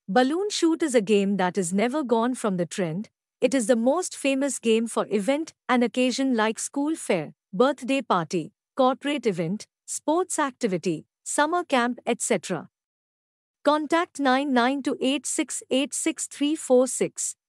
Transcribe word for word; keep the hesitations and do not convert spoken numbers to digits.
Balloon shoot is a game that is never gone from the trend. It is the most famous game for event and occasion like school fair, birthday party, corporate event, sports activity, summer camp, et cetera. Contact nine nine two eight six eight six three four six.